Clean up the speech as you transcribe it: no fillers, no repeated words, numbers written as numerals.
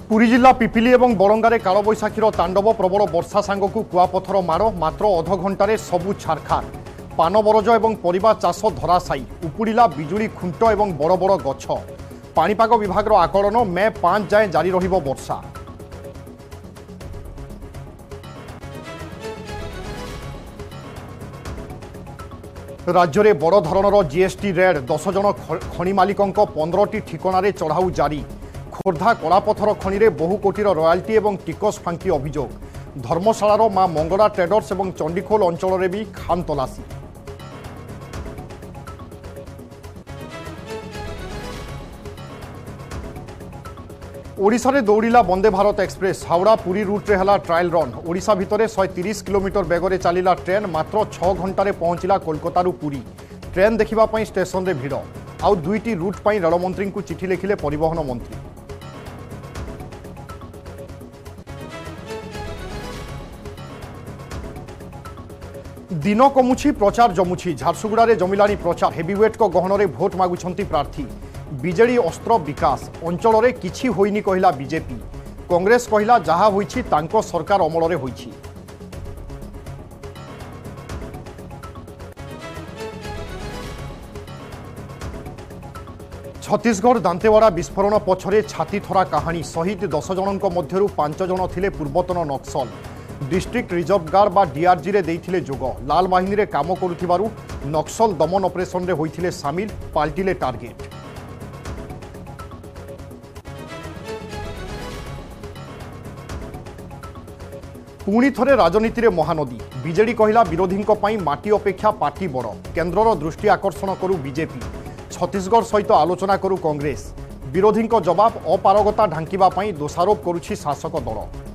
पुरी जिला पिपिली और बरंगारे कालबैशाखीर तांडव प्रबल वर्षा सांगकु कुआपथर माड़ मात्र अध घंटार सबु छारखार पान बरज और परिबा चाष धराशायी उपुड़ा बिजुली खुंट और बड़ बड़ गछ। पाणीपाग विभाग आकलन मे 5 जाए जारी रहिबो वर्षा। राज्य में बड़ धरणर जीएसटी रेड 10 जन खनि मालिकों 15टी ठिकाना चढ़ाऊ जारी। खोर्धा कलापथर खनि में बहु कोटीर रॉयल्टी और टिकस फांकी अभियोग। धर्मशालार मां मंगला ट्रेडर्स और चंडीखोल अंचल में भी खान तलासी। ओडिशा रे दौड़िला वंदे भारत एक्सप्रेस। हावड़ा पुरी रूट्रे हला ट्रायल रन। ओडिशा भितर 130 किलोमीटर बेगरे चलिला ट्रेन मात्र 6 घंटे पहुंचला कोलकाता पुरी। ट्रेन देखा स्टेशन रे भिड़। आउ 2टी रूट पर रेलमंत्री को चिठी लिखिले परिवहन मंत्री। दिन कमुछि प्रचार जमुछि। झारसुगुड़ा रे जमिलानी प्रचार। हेवीवेट को गहन में भोट मागुछंती प्रार्थी। बीजेडी अस्त्र विकास अंचल रे किछि होइनी कहिला बीजेपी। कांग्रेस कहिला जहा होइछि तांको सरकार अमल रे होइछि। छत्तीसगढ़ दांतेवाड़ा विस्फोरण पछरे छाती थरा कहानी। शहीद 10 जनक मध्यरु 5 जन थिले पूर्वतन नक्सल। डिस्ट्रिक्ट रिजर्व गार्ड बा डीआरजी रे देइथिले जोग। लाल बाहिनी रे काम करुथिबारु नक्सल दमन ऑपरेशन रे होइथिले शामिल। पाल्टिले टार्गेट। पुणी थरे राजनीति रे महानदी। बीजेडी कहिला विरोधी माटी अपेक्षा पार्टी बड़। केन्द्रर दृष्टि आकर्षण करू बीजेपी। छत्तीसगढ़ सहित आलोचना करू कांग्रेस। विरोधी जवाब अपारगता ढांकिबा पई दोषारोप करुछि शासक दल।